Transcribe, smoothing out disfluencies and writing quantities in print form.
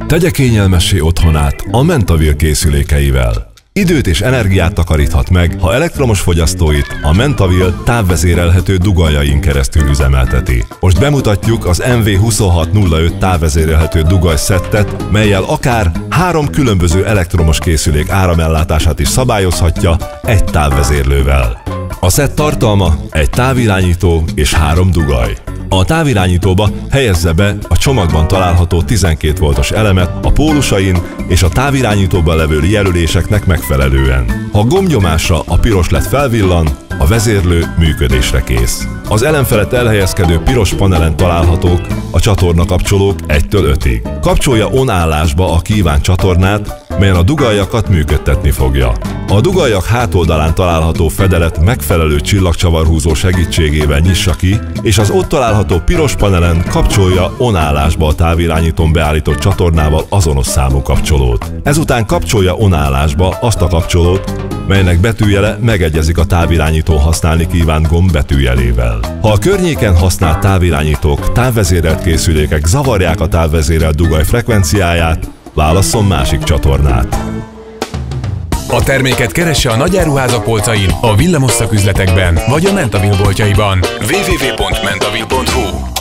Tegye kényelmessé otthonát a Mentavir készülékeivel. Időt és energiát takaríthat meg, ha elektromos fogyasztóit a Mentavir távvezérelhető dugajjain keresztül üzemelteti. Most bemutatjuk az MV2605 távvezérelhető dugaj szettet, mellyel akár 3 különböző elektromos készülék áramellátását is szabályozhatja egy távvezérlővel. A szett tartalma egy távirányító és 3 dugaj. A távirányítóba helyezze be a csomagban található 12 voltos elemet a pólusain és a távirányítóban levő jelöléseknek megfelelően. Ha gombnyomásra a piros LED felvillan, a vezérlő működésre kész. Az elem felett elhelyezkedő piros panelen találhatók a csatornakapcsolók 1-től 5-ig. Kapcsolja on állásba a kívánt csatornát, melyen a dugajjakat működtetni fogja. A dugajjak hátoldalán található fedelet megfelelő csillagcsavarhúzó segítségével nyissa ki, és az ott található piros panelen kapcsolja on állásba a távirányítón beállított csatornával azonos számú kapcsolót. Ezután kapcsolja on állásba azt a kapcsolót, melynek betűjele megegyezik a távirányító használni kívánt gomb betűjelével. Ha a környéken használt távirányítók, távvezérelt készülékek zavarják a távvezérelt dugaj frekvenciáját, válasszon másik csatornát. A terméket keresse a nagyáruházak polcain, a villamos szaküzletekben vagy a Mentavir boltjaiban. www.mentavir.hu